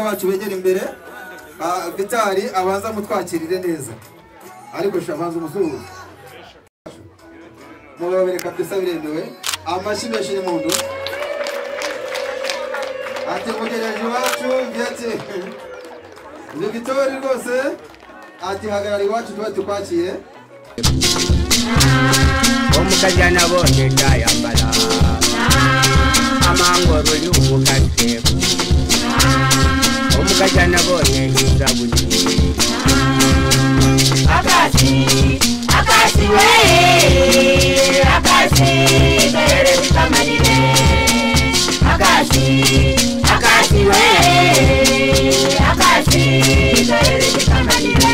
abakobwa bacu begera imbere Vitali abanza mutwakirire neza ariko shabanza umusuhuza mubabere kabisa biremewe amashi menshi n'impundu ati mugereje iwacu byati Victoria rwose ati hagarara iwacu tuba tukwakiye omukajana bonde ndayambala amangoro y'umukase omukajana bonde ndizabuni akasi we bere bikamarire akasi we bere bikamarire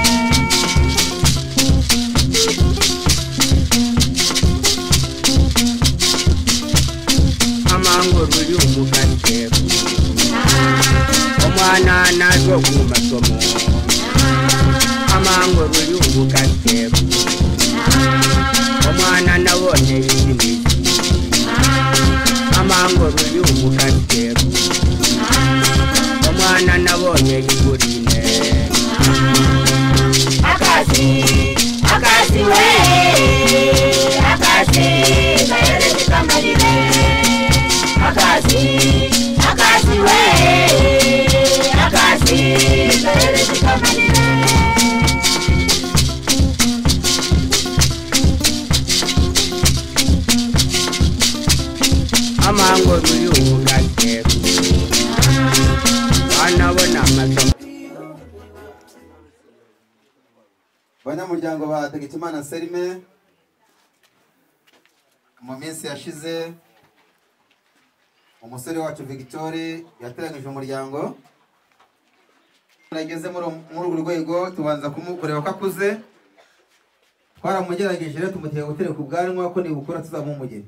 amangoro y'umukase omwana nazo ku masomo amangoro y'umukase omwana nabonye y'indimi amangoro y'umukase omwana nabonye y'igurine akasi we bere bikamarire akasi we bere bikamarire amangoro y'umukase anabona amasomo banyamuryango ba Hategekimana Selme mu minsi yashize umusore wacu Victoria yateranyije umuryango nageze muri urwo rwego tubanza kumukorera ko akuze twaramugerageje rero tumuteye gutereka ubwanwa ko nibukora tuzamumugeni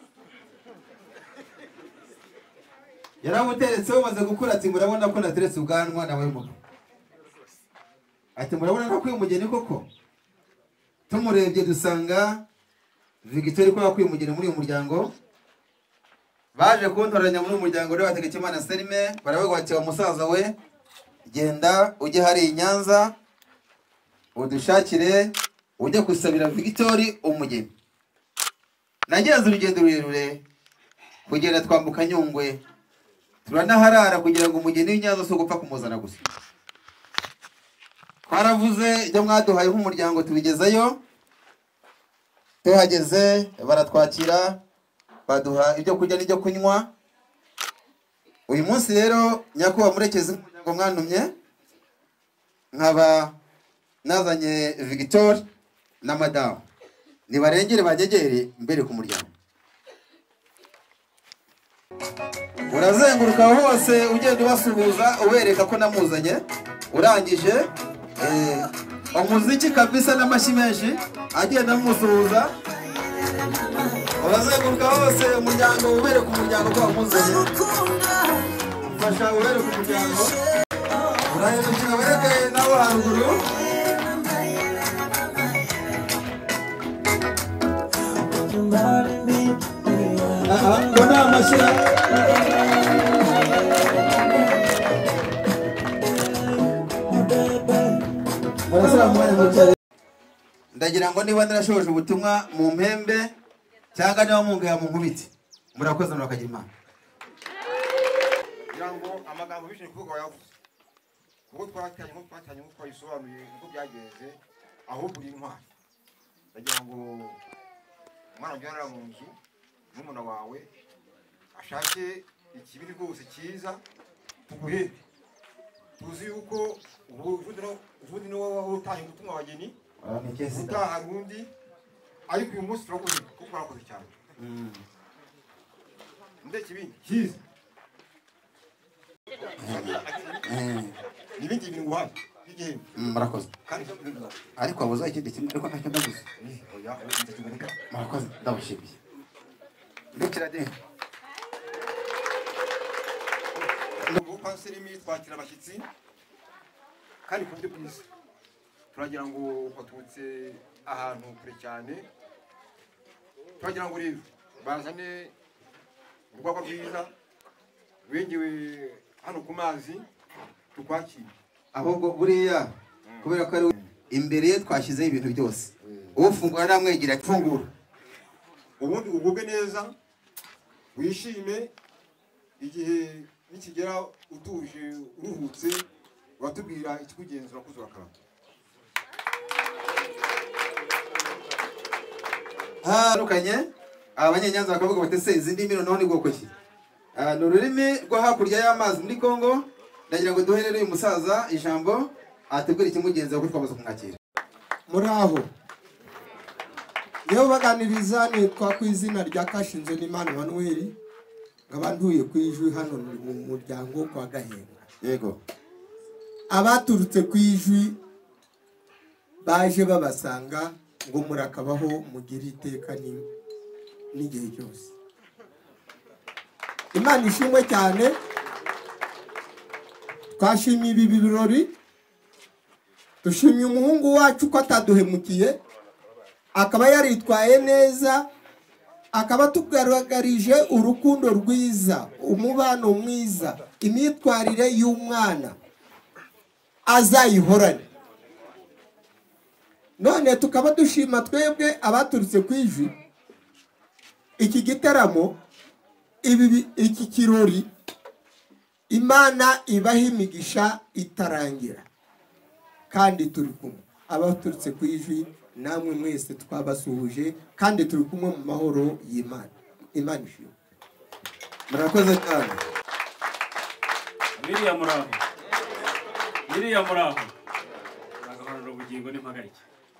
yaramuteretseho maze gukura ati murabona ko nateretse ubwanwa nawe muto ati murabona ko kwimugeni koko tumurebye dusanga Victoria ko yakwimugeni muri uyu muryango baje kuntoranya muri umuryango rero Hategekimana Selme baravuga bati wa musaza we genda ujye hari Nyanza udushakire ujye kusabira Victoria umugeni nagenze urugendo rurerure kugera twambuka Nyungwe turanaharara kugira ngo umugeni w'Inyanza so gupfa kumuzana gusa twaravuze ibyo mwaduhaye nk'umuryango tubigezayo tuhageze baratwakira baduha ibyo kurya n'ibyo kunywa uyu munsi rero nyakuba murekezi umuryango mwantumye nkaba nazanye Victoria na madamu nibarengere bagegere mbere ku muryango urazenguruka hose ugenda ubasuhuza ubereka ko namuzanye urangije umuziki kabisa n'amashyi menshi agenda amusuhuza urazenguruka hose umuryango ubereka umuryango ko wamuzanye ufasha ubereka umuryango urahindukira wereke nawe haruguru mbona amashyira ndagira ngo niba narashoje ubutumwa mu mpembe cyangwa niba mungaya mu nkubiti murakoze murakagira Imana kugira ngo amagambo bishe kuvuga wayavuze kuko twatanye nko twayisobanuye uko byagenze aho buri ntwari ndagira ngo umwana ujyana mu nzu n'umuna wawe ashake ikibiri rwose cyiza tuguhebe tuzi yuko ubundi ni wowe utanye ubutumwa abageni utaha rundi ariko uyu munsi turaguhe kuko urakoze cyane ndetse ibindi cyiza n'ibindi bintu nguhaye murakoze ariko wabuze ikindi kimwe ariko ntacyo ndaguze murakoze ndabashimiye ndukira de kwa Selme twakira abashyitsi kandi ku buryo bwiza turagira ngo batutse ahantu kure cyane turagira ngo rero bazane urwagwa rwiza rwengewe hano ku mazi tukwakira ahubwo buriya kubera ko ari imbere ye twashyizeho ibintu byose ufungura namwegera fungura ubundi ugubwe neza wishime igihe nikigera utuje uruhutse uratubwira ikikugenzura kuzura karama hatandukanye abanyenyanza bakavuga bati se izi ndimi noneho ni bwoko ki ni ururimi rwo hakurya y'amazi muri Kongo. Ndagira ngo duherere uyu musaza ijambo ategura ikimugenza kuko twamaze kumwakira. Muri aho yewe baganiriza nitwa ku izina rya Kashinze n'Imana Manuel nkaba ntuye ku Ijwi hano mu muryango kwa Gahenga. Yego Abaturutse ku Ijwi baje babasanga ngo murakabaho mugira iteka n'igihe cyose. Imana ishimwe cyane. Twashimiye ibi birori, dushimiye umuhungu wacu ko ataduhemukiye, akaba yaritwaye neza, akaba tugaragarije urukundo rwiza, umubano mwiza, imyitwarire y'umwana azayihorane. None tukaba dushima twebwe abaturutse ku Ijwi iki gitaramo, iki kirori, Imana ibaha imigisha itarangira kandi turi kumwe. Abaturutse ku Ijwi namwe mwese twabasuhuje kandi turi kumwe mu mahoro y'Imana. Imana ishimwe. murakoze cyane. Miriya muraho agahorana ubugingo n'impagarike.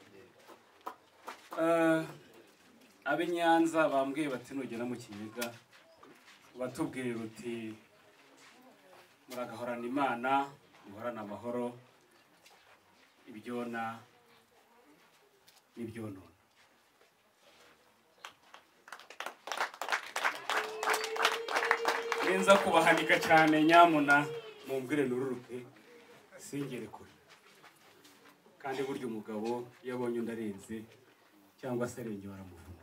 Ab'Inyanza bambwiye bati nugera mu Kiniga batubwira uti muragahorana Imana muhorana amahoro ibyona n'ibyonona. Nenza kubahanika cyane nyamuna mumbwire nururuke singere kure. Kandi burya umugabo yabonye undarenze cyangwa se arenge baramuvuna.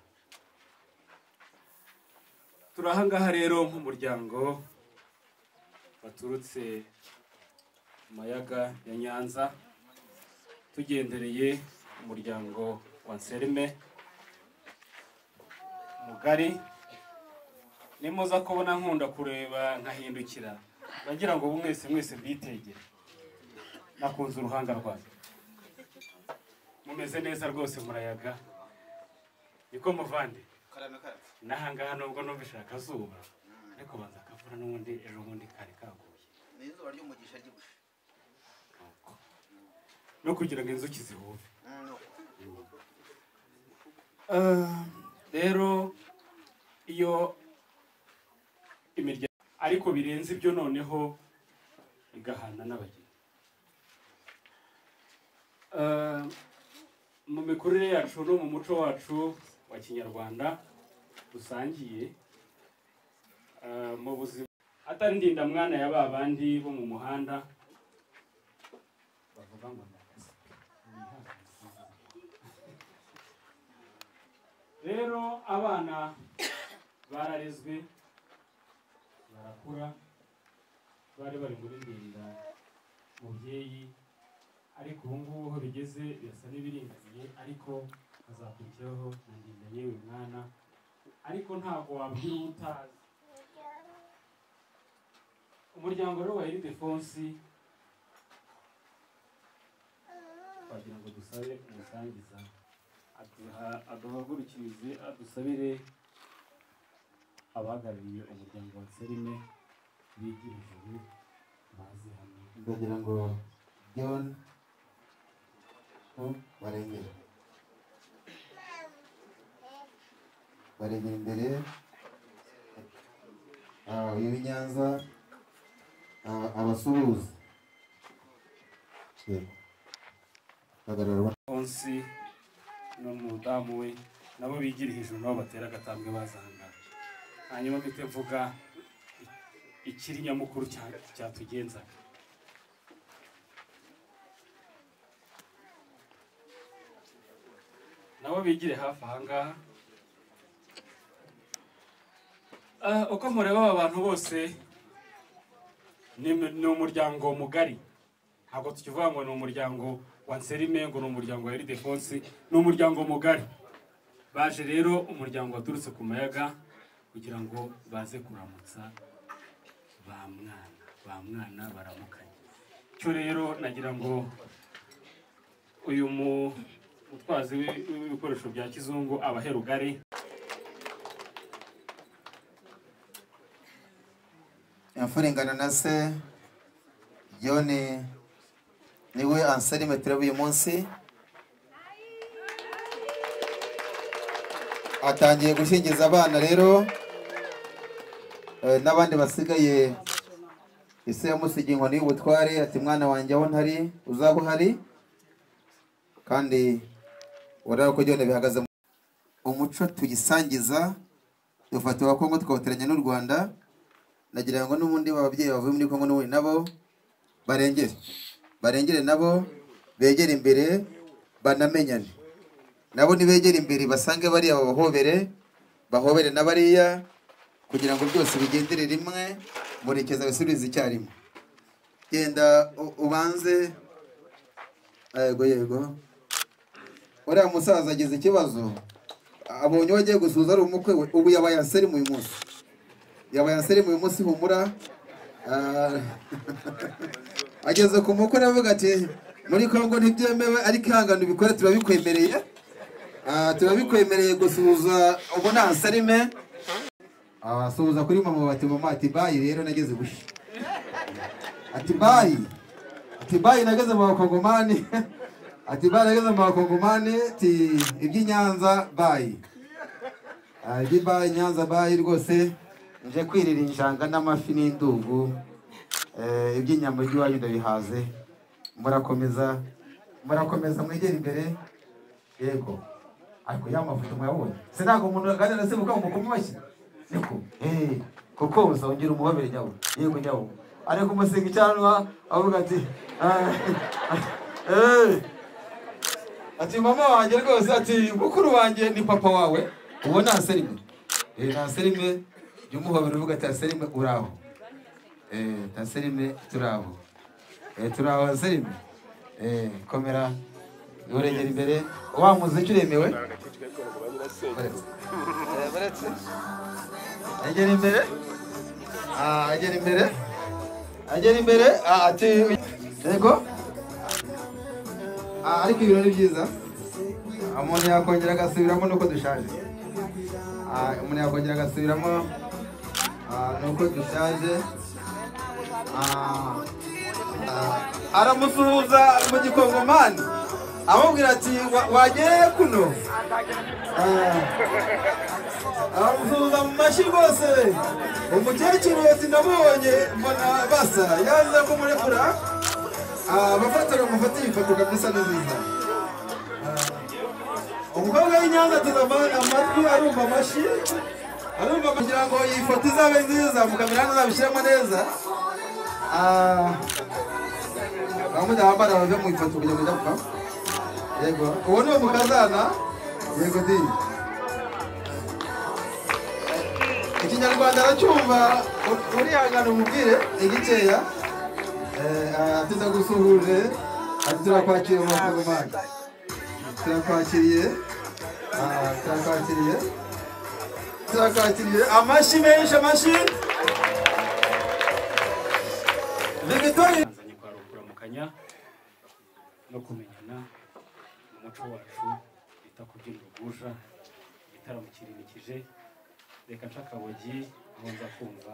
Turahangaha rero nk'umuryango baturutse Mayaga ya Nyanza tugendereye umuryango wa Nserime mugari. Nimuza kubona nkunda kureba nkahindukira bagira ngo mwese mbitegere. Nakunze uruhanga rwanyu, mumeze neza rwose murayaga. Niko muvande nahangaha nubwo numvishaka akazuba ariko banza akavura n'ubundi ejo bundi kare kaguye N'izuba ry'umugisha ry'ubushe no kugira ngo inzuki zihuve. Rero iyo imiryango ariko birenze ibyo noneho igahana n'abageni. Mu mikurire yacu no mu muco wacu wa Kinyarwanda dusangiye mu buzima atari ndinda mwana ya babandi bo mu muhanda bavuga ngo rero abana bararezwe barakura bari muri ndinda mubyeyi ariko ubu ngubu aho bigeze birasa n'ibiringaniye ariko hazakurikiraho na ndinda yewe mwana ariko ntabwo wabwira utazi. Umuryango rero wa Ildefonsi twagira ngo dusabe umusangiza aduhagurukirize adusabire abahagarariye umuryango wa Nserime bigira ijuru baze hamwe. ndagira ngo John barengera imbere y'Inyanza abasuhuza Ildefonsi n'umudamu we nabo bigira hejuru nabo batera agatambwe bazanga. Hanyuma mpite mvuga ikiri nyamukuru cyatugenzaga. Nabo bigire hafi ahangaha. Uko mureba aba bantu bose ni umuryango mugari, ntabwo tukivuga ngo ni umuryango wa Nserime, ngo ni umuryango wa Ildefonsi, ni umuryango mugari. Baje rero umuryango waturutse ku Mayaga kugira ngo baze kuramutsa ba mwana baramukanye. Cyo rero nagira ngo uyu mutwazi w'ibikoresho bya kizungu abaherugari Yafurengana na se Yone niwe Anselme turebe uyu munsi atangiye gushingiza abana rero n'abandi basigaye ise yamusigiye inkoni y'ubutware ati mwana wanjye aho ntari uzaba uhari kandi urabona ko byone bihagaze umuco tugisangiza dufata wa Kongo tukawuteranya n'u Rwanda. Nagira ngo n'ubundi babyeyi bavuye muri Kongo n'ubundi nabo barengere nabo begere imbere banamenyane nabo nibegere imbere basange bari bahobere n'abariya kugira ngo byose bigendere rimwe murekeza bisubize icyarimwe. Genda ubanze yego uriya musaza agize ikibazo abonye wagiye gusuza ari umukwe we ubu yabaye Anselme uyu munsi humura ageze ku mukwe aravuga ati muri Kongo ntibyemewe ariko ihangane ubikore turabikwemereye gusuhuza ubona Anselme asuhuza kuri mama bati mama ati bayi rero nageze gushi ati bayi nageze mu Bakongomani ati bayi nageze mu Bakongomani ati iby'Inyanza bayi Nyanza bayi rwose nje kwirira injanga n'amafi n'indugu iby'inyama by'iwanyu ndabihaze murakomeza mwegera imbere yego ariko ya mafoto mwabonye se ntago umuntu aganira se mukaba mukoma mashyi niko kuko uzongera umuhobere nyawo yego nyawo ariko umusenga icyanwa avuga ati ati mama wanjye rwose ati mukuru wanjye ni papa wawe ubona Anselme Anselme y'umuhobero uvuga ati Anselme uraho Anselme turaho Anselme komera urengera imbere wa muziki uremewe baretse agera imbere ati yego ariko ibirori byiza umuntu yakongera agasubiramo nuko dushaje nuko dushaje aramusuhuza mu Gikongomani amubwira ati wageye kuno aramusuhuza mu mashyi rwose umukecuru ati ndamubonye mbona basa yaza kumurekura mufatiye ifoto kabisa nziza umukobwa w'Inyanza ateze amatwi arumva amashyi kugira ngo iyi foto izabe nziza mukamera ntazabishyiramo neza bamujya bambara bave mu ifoto kugira ngo idapfa yego uwo ni umukazana yego di ikinyarwanda aracyumva urihangana umubwire igikeya atiza gusuhuje ati turakwakiriye mu Bakongomani turakwakiriye amashyi menshi Victoria nzanye kuramukanya no kumenyana mu muco wacu bita kubyina urugusha igitaramo kirimikije reka nshakabogi aho nza kumva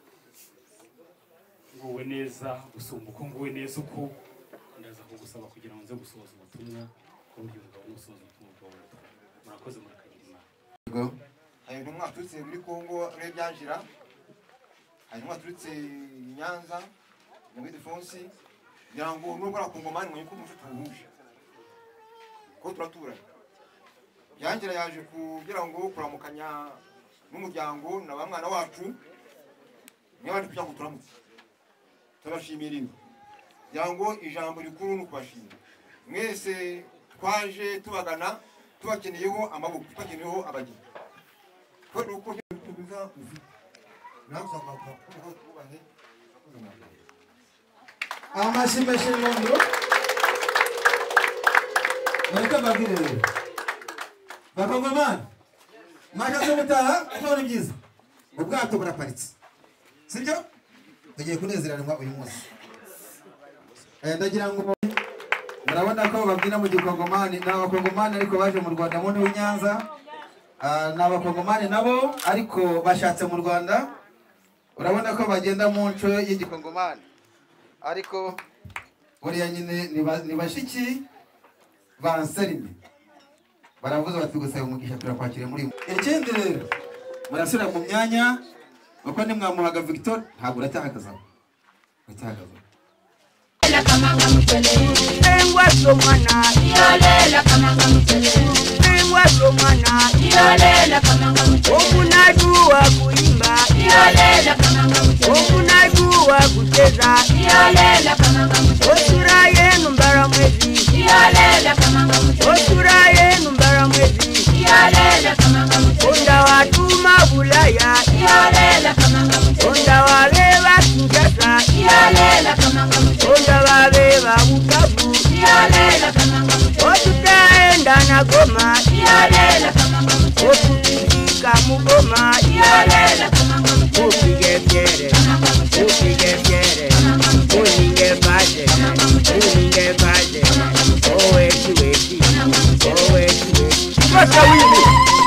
nguwe neza gusumba uko nguwe neza uko ndaza kugusaba kugira ngo nze gusohoza ubutumwa ku buryo ngabo n'usohoza ubutumwa bwawe murakoze murakagira imana hari intumwa turutse muri Kongo rebyanjira hari intumwa turutse Nyanza mu Ildefonsi kugira ngo nubwo Abakongomani mwenye ko umuco tuwuhuje ko turaturanye byanjira yaje kugira ngo kuramukanya n'umuryango na ba mwana wacu n'abandi kugira ngo turamutse turashimira kugira ngo ijambo rikuru no kubashimira mwese twaje tubagana tubakeneyeho amaboko tubakeneyeho abageni ko uko tubiza ufite nazo amaboko tubahe amashimeshe ngondo bareka babwire bakongomani mwaje mutaha none byiza ubwato buraparitse sibyo tugiye kunezeranwa uyu munsi ndagira ngo murabona ko babyina mu gikongomani n'abakongomani ariko baje mu Rwanda mu Nyanza n'abakongomani nabo ariko bashatse mu Rwanda urabona ko bagenda mu nco y'igikongomani ariko buriya nyine ni bashiki banserime baravuze bati gusaba umugisha turakwakire muri ikindi rero murasura mu myanya uko ni mwamuhaga Victor ntabwo uratahagaza La kamanga mutele engwa somana yolela kamanga mutele engwa somana yolela kamanga mutele okunajua kuimba yolela kamanga mutele okunajua kucheza yolela kamanga mutele osura yenu mbara mwezi yolela kamanga mutele osura yenu mbara mwezi yolela kamanga mutele onda watuma bulaya yolela kamanga mutele onda waleva kinjasa yolela kamanga mutele onda babeba bukavu yolela kamanga mutele otutaenda na Goma yolela kamanga mutele otufika mu Goma yolela kamanga mutele upige pyere uninge pade oweti kosa wili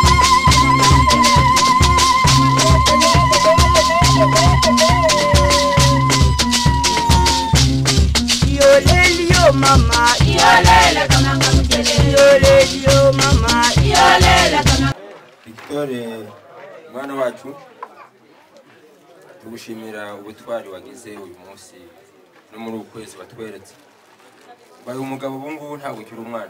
mama yolela kamanga mutele yolelio mama yolela kamanga Victor mwana wacu tugushimira ubutwari wagize uyu munsi no muri ukwezi batweretse baye umugabo bungu ntabwo ukiri umwana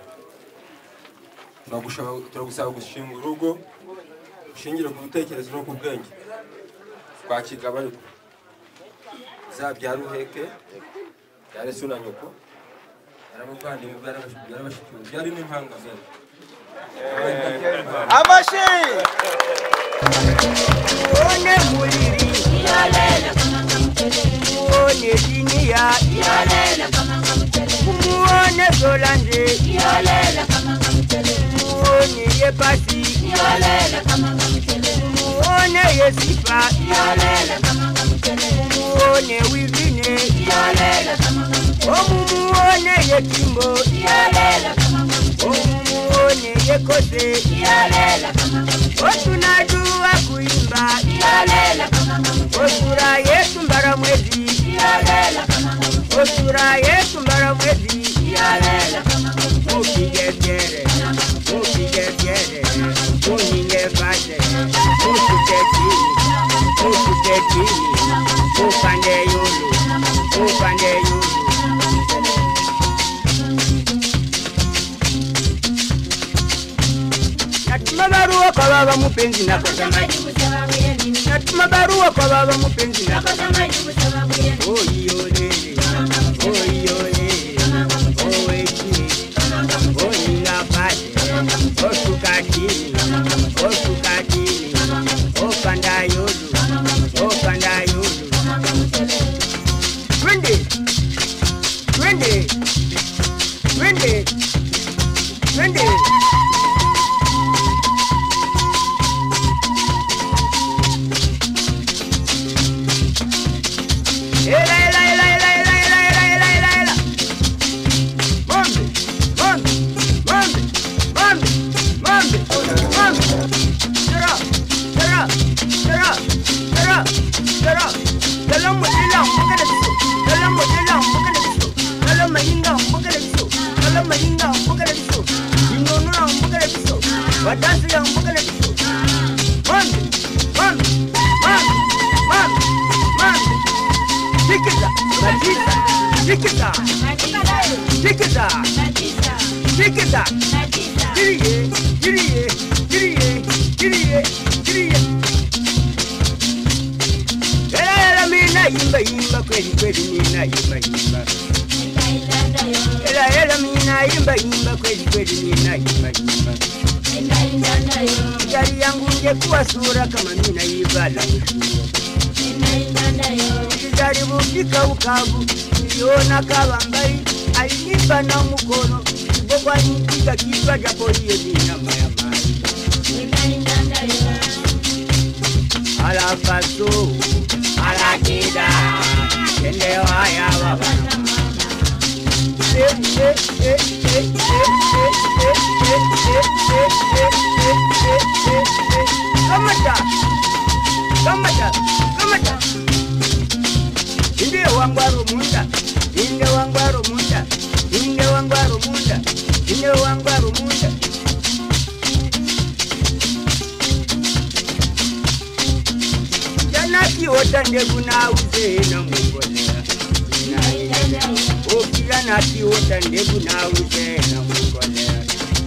turagusaba gushinga urugo ushingire ku bitekerezo no ku bwenge twakigaba ariko zabyara uheke yarese na nyoko yaramuvandimwe byarabashikiwe byari n'impanga zose amashi one muliri yolela kamanga mutele one dinia yolela kamanga mutele one Solange yolela kamanga mutele one Yepasi yolela kamanga mutele one Yesifa yolela kamanga mutele one Wivine yolela kamanga mutele one Yekimbo yolela kamanga mutele one Yekose yolela kamanga mutele otunajua kuimba yolela kamanga mutele osura yesu mbara mwezi yolela kamanga mutele osura yesu mbara mwezi yolela kamanga mutele upige pyere uninge pade usute chini upande yulu natuma barua kwa baba mupenzi nakosa majibu sababu ya nini natuma barua kwa baba mupenzi nakosa majibu sababu ya nini oyolele oninga pade osukatini opanda yulu twende wadansi ya mbugale biso mami Sikiza Giriye Ela mina yimba kweli mina yimba Ela mina yimba kweli mina yimba Gari yangu ngekuwa sura kama mina yibala Gari bukika ukabu aliona Kabambai alinipa na mkono Bogwa nipiga kichwa japo hiyo ni nyama ya maji Alafaso Alakida Kendewa ya wabana Kamata Inde wangwaro munda Inde wangwaro munda Inde wangwaro munda Inde wangwaro munda Jana kiota ndegu na uze na mungolea Okila kiota ndegu na uze na mungolea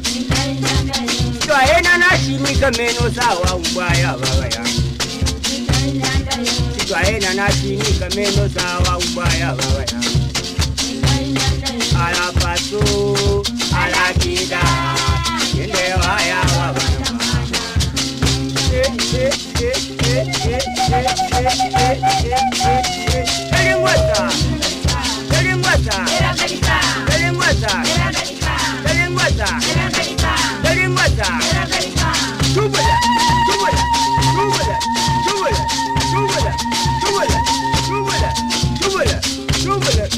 Twaena na shimika meno sawa umbaya baba yangu Twaena na shimika meno sawa umbaya baba yangu Alapaso alakida Kendewa ya wabana Kalingwata Kalingwata Kalingwata Kalingwata Kalingwata Tubula Tubula Tubula Tubula Tubula Tubula Tubula Tubula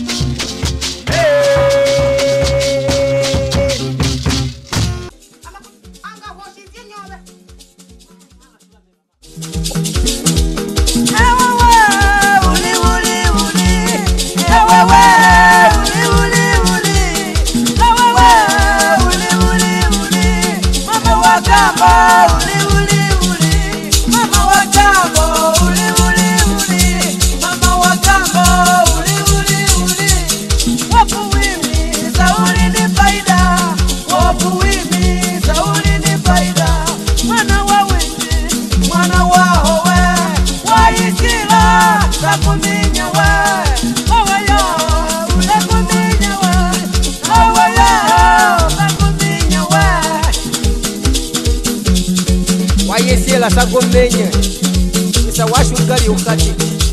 Yesela sagomenye isa washugali ukati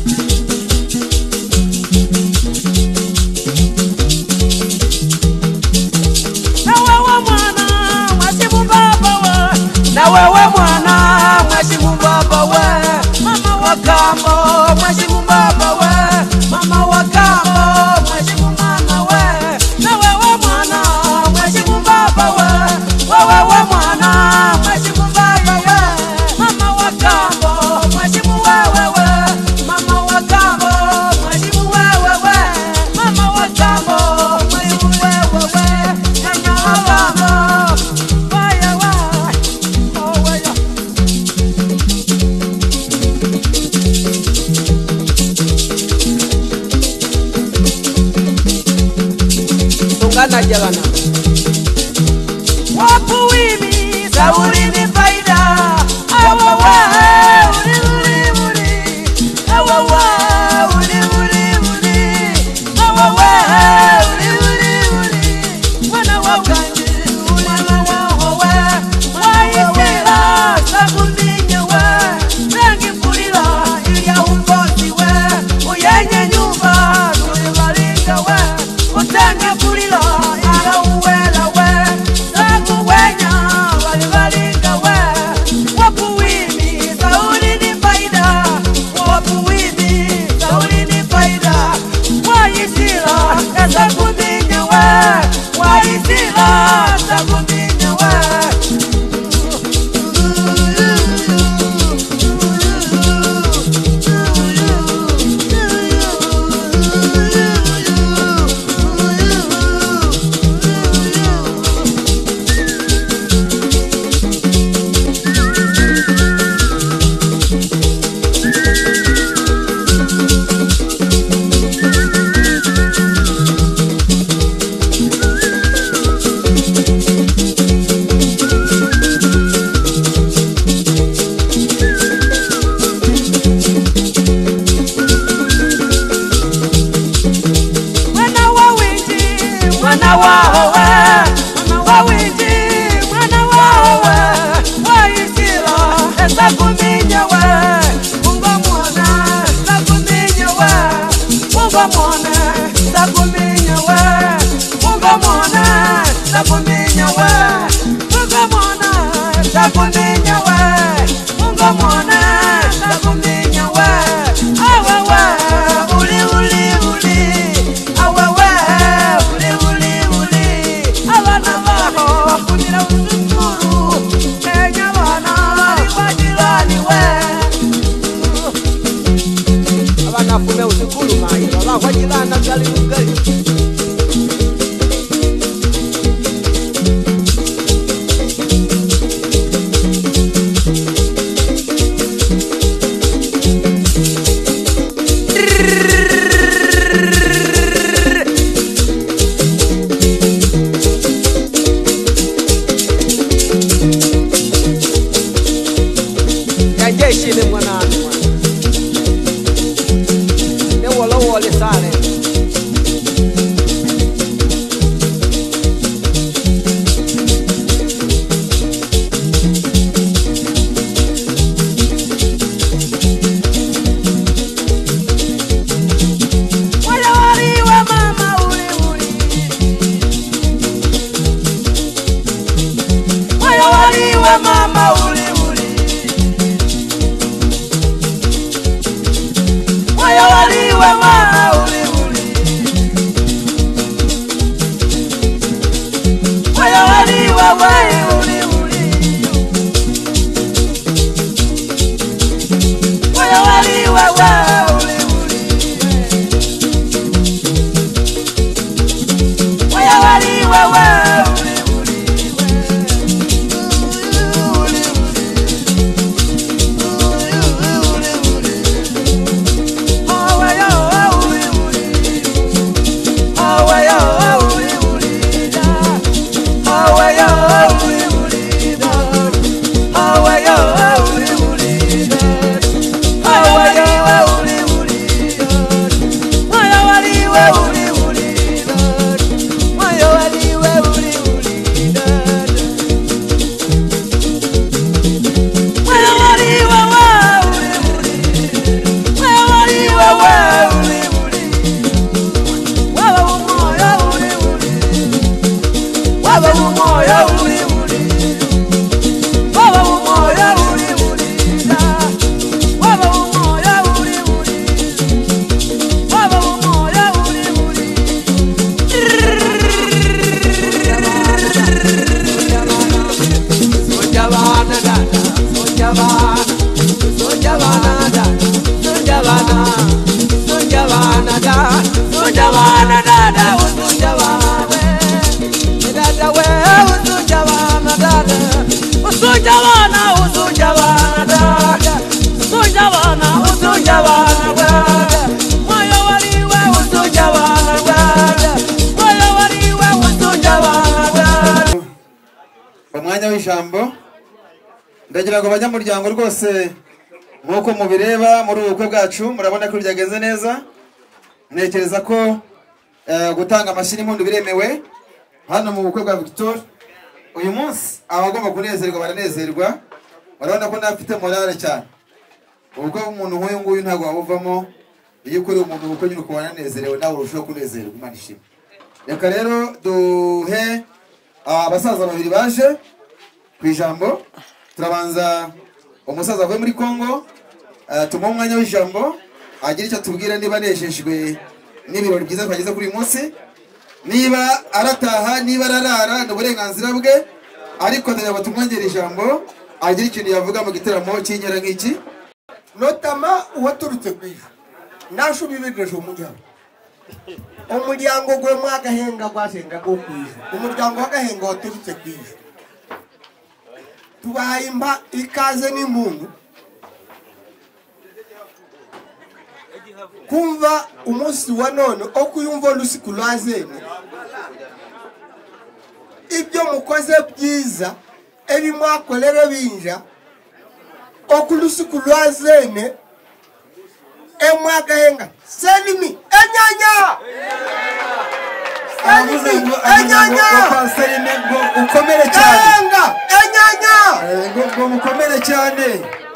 na wewe mwana mwashimu baba we na wewe mwana mwashimu baba we mama wakamo mwashimu baba we mama wakamo mwashimu mama we na wewe mwana mwashimu baba we wewe mwana mwashimu baba we mama wakambo mwashimu wewe mama wakambo mwashimu wewe mama wakambo mwashimu wewe mama wakambo waya wa oh waya tungana jalana wapu wimi sauri ni faida awawa uli awawa uli awawa uli mwana wa kanji mwana wa howe waisela sakuminya we rangi kulila ilya umbozi we uyenye nyumba tulivalinga we utenge kulila ila uwela we sakuwenya walivalinga we wapuwimi sauli ni faida wapuwimi sauli ni faida waisila sakuminya we waisila sakuminya we umoya uri uri Baba umoya uri uri Baba umoya uri uri Baba umoya uri uri Sojabana dada Sojabana Sojabana dada Sojabana Sojabana dada Sojabana dada Sojabana dada we Sojabana dada Sojabana Sojabana dada Sojabana Sojabana dada Moyo wali we Sojabana dada Moyo wali we Sojabana dada umwanya w'ijambo ndagira ngo abanyamuryango rwose nk'uko mubireba muri ubu bukwe bwacu murabona ko byagenze neza ntekereza ko gutanga amashyi n'impundu biremewe hano mu bukwe bwa Victor uyu munsi abagomba kunezerwa baranezerwa barabona ko nafite morale cyane ubukwe bw'umuntu nk'uyu nguyu ntabwo wabuvamo iyo ukuri umuntu ubukwe nyine ukubona anezerewe nawe urushaho kunezerwa Imana ishimwe reka rero duhe abasaza babiri baje ku ijambo turabanza umusaza avuye muri Kongo tumuha umwanya w'ijambo agira icyo tubwira niba anejejwe n'ibirori byiza twageze kuri uyu munsi niba arataha niba ararara ni uburenganzira bwe ariko ndagira ngo tumwongere ijambo agira ikintu yavuga mu gitaramo cy'inkera nk'iki notama uwaturutse ku ijuru nashubibireje umuryango gwe mwagahenga gwasenga go ku ijuru umuryango w'agahenga waturutse ku ijuru tubahaye ikaze n'impundu kumva umunsi wa none okuyumva olusiku lwazene ibyo mukoze byiza ebi mwakolere binja okulusiku lwazene emwagahenga selimi enyanya enyanya ukomere cyane enyanya ngo mukomere cyane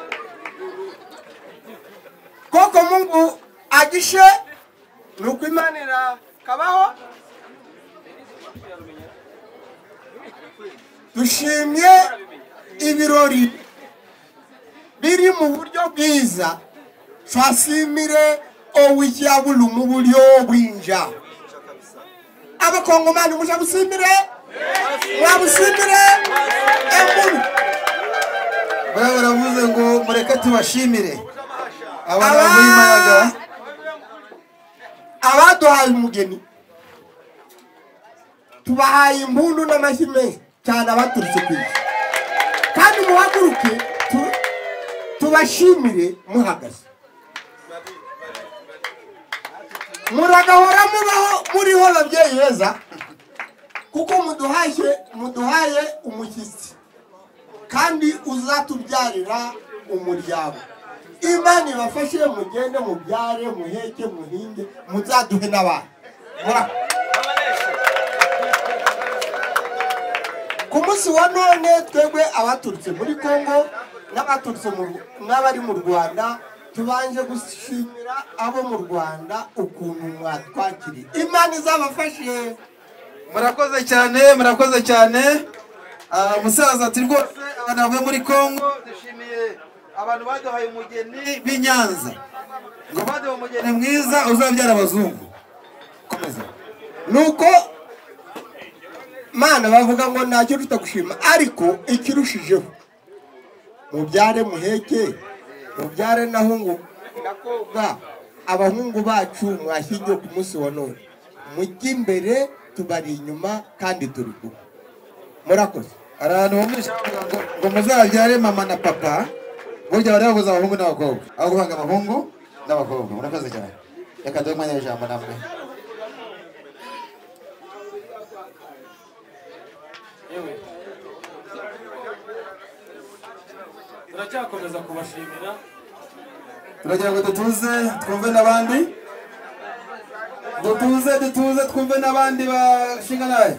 koko Mungu agishe nuko Imana kabaho dushimye ibirori biri mu buryo bwiza twasimire owijyabulu mu buryo bwinja abakongomani mushabusimire mwabusimire embulu baravuze ngo mureke tubashimire abantu b'Imana abaduhaye umugeni tubahaye impundu n'amashyi menshi cyane abaturutse ku isi kandi muhaguruke tubashimire muhagaze muragahora mubaho muriho babyeyi beza kuko muduhaye umushyitsi kandi uzatubyarira umuryango Imana ibafashe mugende mubyare muheke muhinge muzaduhe n'abana ku munsi wa none twebwe abaturutse muri Kongo n'abaturutse n'abari mu Rwanda tubanje gushimira abo mu Rwanda ukuntu mwatwakiriye Imana izabafashe murakoze cyane umusaza ati rwose abantu bavuye muri Kongo dushimiye abantu baduhaye umugeni b'Inyanza ngo baduhaye umugeni mwiza uzabyara abazungu komeza nuko Mana bavuga ngo ntacyo tutagushima ariko ikirushijeho mubyare muheke mubyare nahungu nakobwa abahungu bacu mwashyingiye ku munsi wa none mujye imbere tubari inyuma kandi turi kumwe murakoze abantu bumvisha ngo muzabyare mama na papa burya bari bavuze abahungu n'abakobwa aho kuvanga abahungu n'abakobwa murakoze cyane reka duhe umwanya w'ijambo namwe turacyakomeza kubashimira turagira ngo dutuze twumve n'abandi dutuze twumve n'abandi bashinga nawe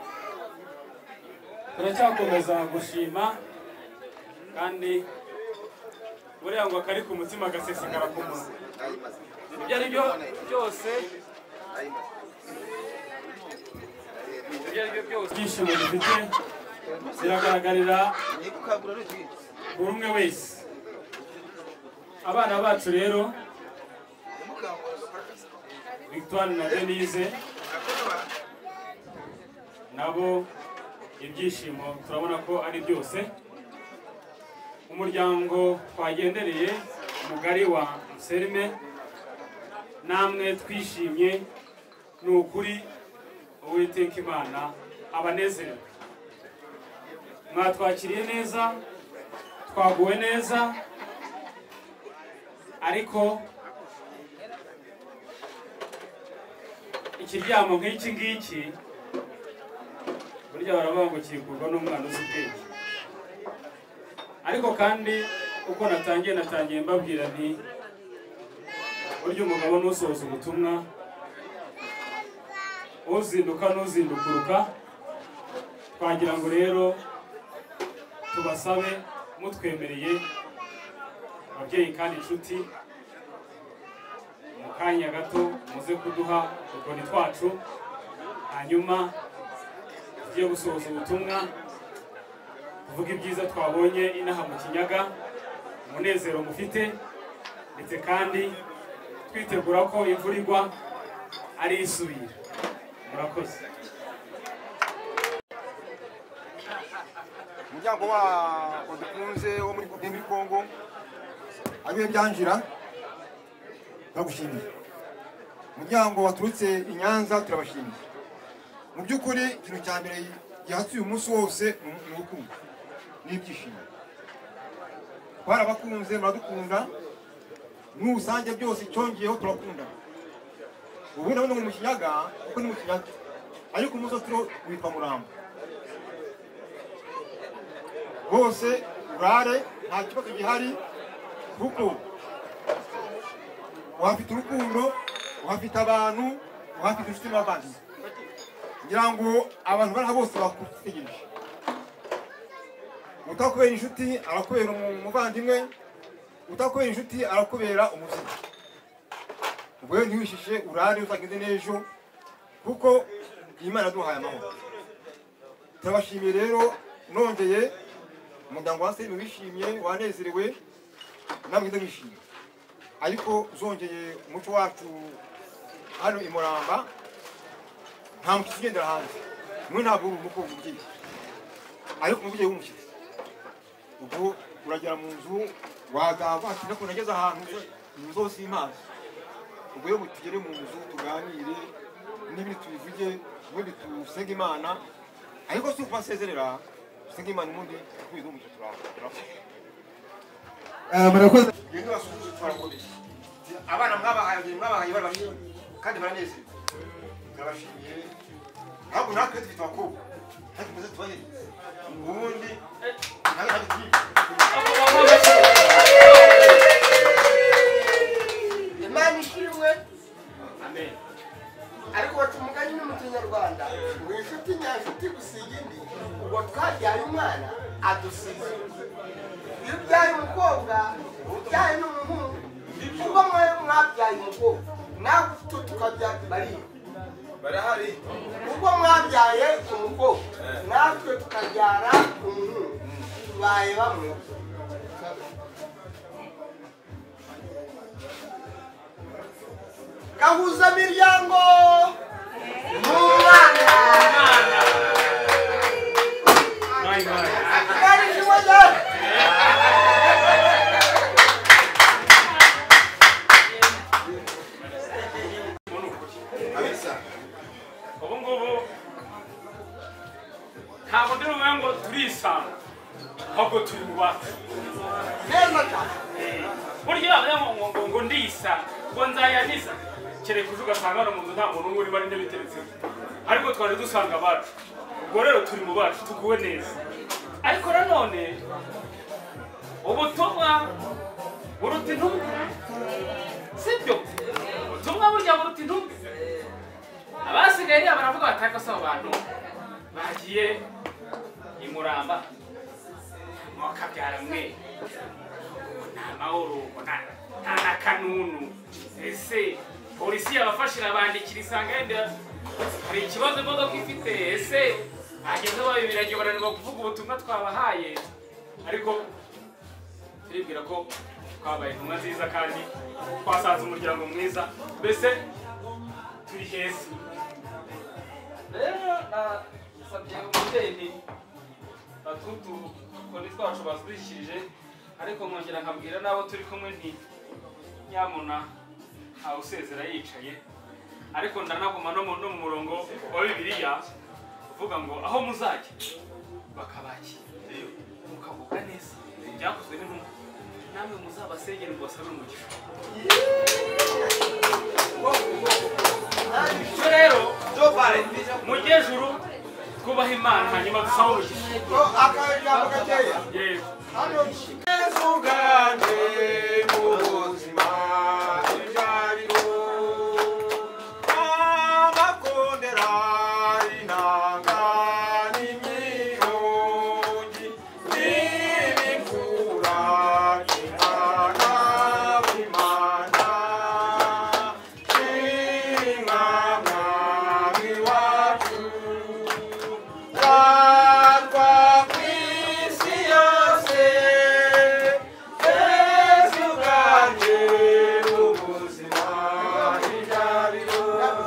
turacyakomeza gushima kandi buriya ngo akari ku mutima agasesekara ku munwa ibyo ari byo byose ibyishimo dufite ziragaragarira buri umwe wese. Abana bacu rero Victoire na Denise nabo ibyishimo turabona ko ari byose. Umuryango twagendereye mugari wa Anselme namwe twishimye ni ukuri. Uwiteka Imana abanezerwe, mwatwakiriye neza, twaguwe neza, ariko ikiryamo nk'iki ngiki burya baravuga ngo kikurwa n'umwana uzi ubwenge. Ariko kandi uko natangiye mbabwira nti burya umugabo n'usohoza ubutumwa, uzinduka n'uzindukuruka. Twagira ngo rero tubasabe mutwemereye ababyeyi kandi inshuti, mu kanya gato muze kuduha udukoni twacu, hanyuma tugiye gusohoza ubutumwa tuvuga ibyiza twabonye inaha mu Kinyaga, umunezero mufite, ndetse kandi twitegura ko imvura igwa ari isubira. Murakoze. Umuryango wa dukunze wo muri Kongo abiye byanjira bagushimiye. Umuryango waturutse i Nyanza turabashimiye. Mu by'ukuri ikintu cya mbere yahatuye umunsi wose ni urukundo n'ibyishimo. Twarabakunze, muradukunda, n'ubusange byose cyongeyeho turakunda. Ubu ndabona mu Kinyaga kuko ni mu Kinyaga, ariko umunsi turo witwa Muramba. Bose urare nta kibazo gihari, kuko uhafite urukundo, uhafite abantu, uhafite inshuti n'abavandimwe. Ngira ngo abantu bari bose bakutegereje. Utakubera inshuti arakubera umuvandimwe, utakubera inshuti arakubera umubyeyi. Ubwo ntiwishishe urare uzagende n'ejo, kuko Imana duhaye amahoro. Turabashimiye rero, nongeye umuryango wa Anselme wishimye, wanezerewe, namwe ndabishimiye. Ariko zongeye umuco wacu hano i Muramba nta mushyitsi ugendera hanze. Mwe ntabwo uri umuko umubyeyi, ariko umubyeyi w'umushyitsi. Ubwo uragera mu nzu wagamba ati nako nageze ahantu inzu simpazi. Ubwo yo tugere mu nzu tuganire n'ibindi tubivuge, ubundi tusenge Imana, ariko si ukubasezerera usenge Imana ubundi kwiza umuco turafasha. Murakoze. Ibintu basubiza twarakoze. Abana mwabahaye bari kandi baranezerewe. Turabashimiye. Ntabwo natwe dufite abakobwa, ariko muze tubahe ubundi Imana ishimwe. Amen. Ariko batumuganye no mu Kinyarwanda ngo inshuti nyanshuti gusiga indi, ubwo twabyaye umwana adusize. Iyo ubyaye umukobwa ubyaye n'umuhungu, ubwo mwabyaye umukobwa nawe tukabyara barahari. Ubwo mwabyaye umukobwa natwe tukabyara umuhungu, tubaye bamwe. Gahuza miryango n'umwana. Ubu ngubu ntabwo ndi buvuge ngo turisanga, ahubwo turi mu bacu. Neza cyane. Burya ngo ndisanga, ngo nzayaniza. Kereka uje ugasanga hano mu nzu nta muntu n'umwe urimo ari intebe iteretse, ariko twaje dusanga abacu. Ubwo rero turi mu bacu, tuguwe neza. Ariko nanone ubutumwa buruta intumwa, sibyo? Ubutumwa burya buruta intumwa. Abasigaye rero baravuga bati ariko se abo bantu bagiye i Muramba mwakabyara mwe, nta mahoro, nta n'akanunu. Ese polisi yabafashe irabandikira isanga yenda hari ikibazo imodoka ifite, ese ageze aho ibirenge bananirwa kuvuga ubutumwa twabahaye, ariko turibwira ko twabaye intumwa nziza kandi twasanze umuryango mwiza, mbese turi heza. Rero nasabye umubyeyi nti batutu koni twacu bazwishyirije, ariko nkongera nkabwira n'abo turi kumwe nti nyamuna ntawe usezera yicaye, ariko ndanaguma no mu murongo wa Bibiliya uvuga ngo aho muzajya bakabakira mukavuga neza byakozwe n'intumwa, namwe muzabasengere mubasabire umugisha. Rero mujye juru twubaha Imana hanyuma dusabe umugisha. akajambo gakeya Yego. hano Yesu ganje mu buzima ibyariro amakondera inanga n'imyirongi n'ibikura imana b'imana n'inkamwa b'iwacu ratwa ku isi yose Yesu ganje ubuzima ibyariro.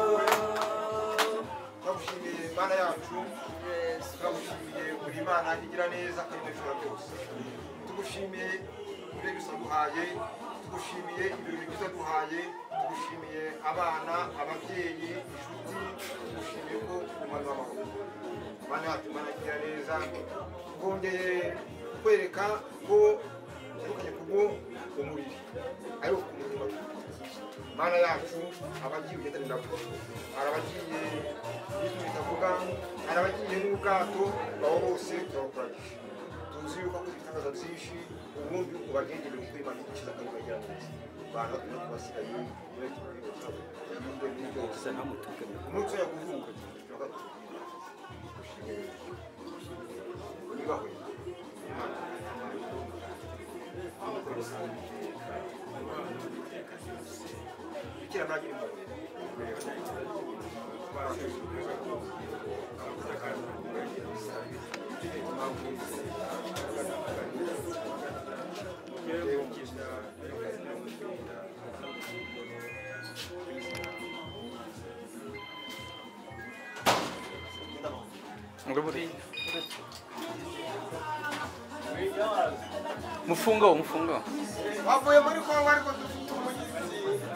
Turagushimiye Mana yacu, turagushimiye buri Imana igira neza kandi ishobora byose. Tugushimiye ibyo gusa duhaye, tugushimiye ibirori byiza duhaye, tugushimiye abana, ababyeyi, inshuti, tugushimiye ko umwana w'amahoro. Mana yacu, Mana igira neza, twongeye kwereka ko dutandukanye kubwo umubiri ariko ku mutima. Mana yacu, abagiye ugendana nabo, hari abagiye ibintu bitavuga, hari abagiye n'ubwato, abo bose turabakuragije. Tuzi yuko ko ibitangaza byinshi, ubundi ubagendere kuko Imana igikiza kandi bagira neza. Bana tubasigaye muri umunsi wo kuvuka Bikira Mariya iri mu Mufungo. bavuye muri Kongo ariko dufite umugizi.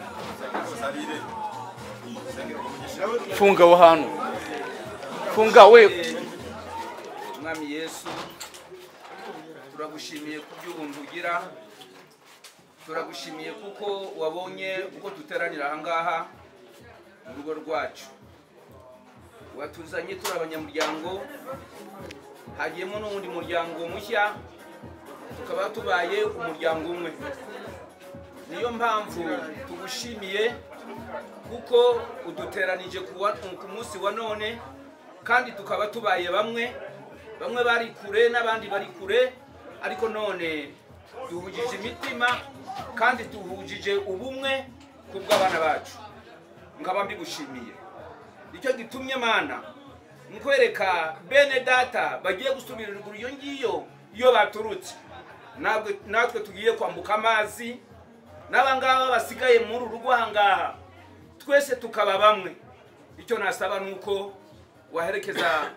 Funga wo hano. Funga we. Mwami Yesu, turagushimiye ku by'ubuntu ugira. Turagushimiye kuko wabonye uko duteranira aha ngaha mu rugo rwacu. Watuzanye turi abanyamuryango, hagiyemo n'undi muryango mushya, tukaba tubaye umuryango umwe. Niyo mpamvu tugushimiye kuko uduteranije ku munsi wa none, kandi tukaba tubaye bamwe bari kure n'abandi bari kure, ariko none duhujije imitima kandi duhujije ubumwe kubw'abana bacu. Nkaba mbigushimiye. Icyo gitumye Mana nkwereka bene data bagiye gusubira ruguru iyo ngiyo iyo baturutse, natwe tugiye kwambuka amazi, n'abangaba basigaye muri urugo ahangaha twese tukaba bamwe. Icyo nasaba nuko waherekeza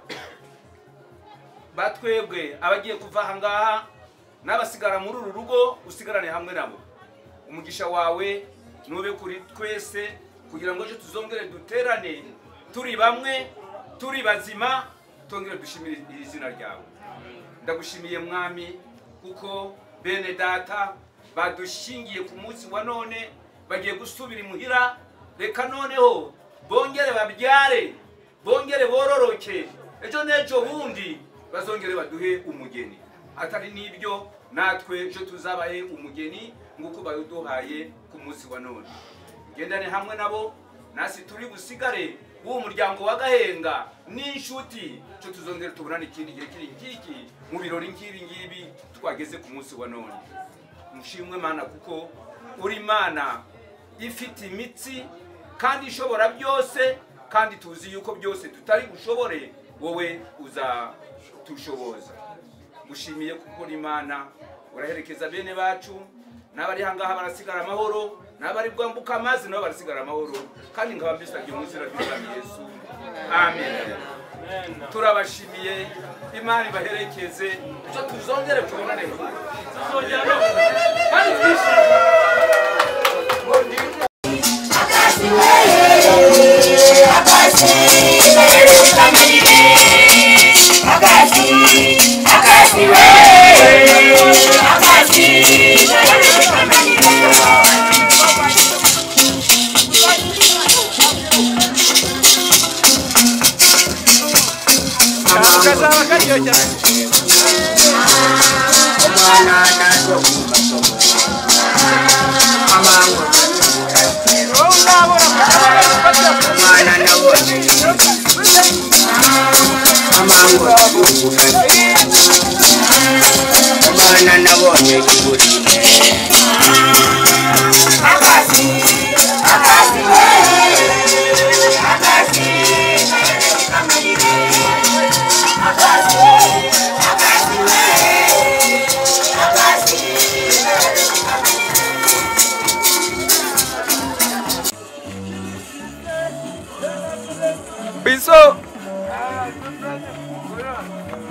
batwebwe abagiye kuva ahangaha n'abasigara muri uru rugo, usigarane hamwe nabo. Umugisha wawe nube kuri twese kugira ngo ejo tuzongere duterane turi bamwe, turi bazima, tongere dushimire izina ryawe. Ndagushimiye Mwami kuko bene data badushingiye ku munsi wa none, bagiye gusubira imuhira. Reka noneho bongere babyare, bongere bororoke, ejo n'ejo bundi bazongere baduhe umugeni. Atari n'ibyo natwe ejo tuzabaye umugeni nguko baduhaye ku munsi wa none. Gendane hamwe nabo, nasi turi busigare uwo muryango wa Gahenga n'inshuti, cyo tuzongera tubonane ikindi gihe kiri ngiki mu birori nk'ibi ngibi twageze ku munsi wa none. Mushimwe Mana kuko uri Imana ifite imitsi kandi ishobora byose, kandi tuzi yuko byose tutari bushobore wowe uzatushoboza. Gushimiye kuko Imana uraherekeza bene bacu n'abari hangaha barasigara amahoro, n'abari bwambuka amazi nabo barasigara amahoro, kandi nkaba mbisabye mu izina ry'Umwami Yesu, amen. Turabashimiye, Imana ibaherekeze, cyo tuzongere kubonane kandi Biso